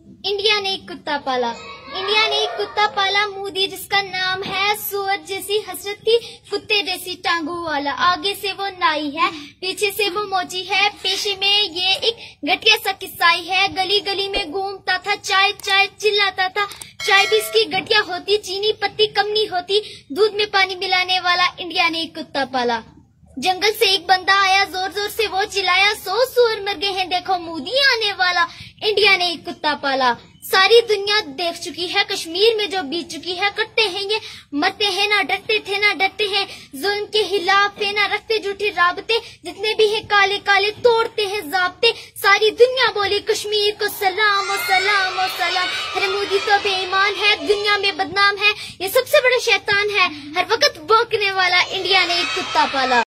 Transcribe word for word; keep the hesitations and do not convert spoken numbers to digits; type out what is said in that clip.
India ने एक कुत्ता पाला। इंडिया ने एक कुत्ता पाला मोदी, जिसका नाम है सूअर जैसी हसरत थी, कुत्ते जैसी टांगों वाला। आगे से वो नाई है, पीछे से वो मोची है, पेशे में ये एक घटिया सा किस्साई है। गली गली में घूमता था, चाय चाय चिल्लाता था। चाय भी इसकी घटिया होती, चीनी पत्ती कम नहीं होती, दूध में पानी मिलाने वाला। इंडिया ने एक कुत्ता पाला। जंगल से एक बंदा आया, जोर जोर से वो चिल्लाया, सौ सूअर मर गए हैं, देखो मोदी आने वाला। इंडिया ने एक कुत्ता पाला। सारी दुनिया देख चुकी है कश्मीर में जो बीत चुकी है। कटते हैं ये, मरते हैं, ना डरते थे ना डरते हैं, जुल्म के खिलाफ है ना रखते झूठी राबते, जितने भी है काले काले तोड़ते हैं जाब्ते। सारी दुनिया बोली कश्मीर को सलाम और सलाम और सलाम। अरे मोदी तो बेईमान है, दुनिया में बदनाम है, ये सबसे बड़ा शैतान है, हर वक्त भौंकने वाला। इंडिया ने एक कुत्ता पाला।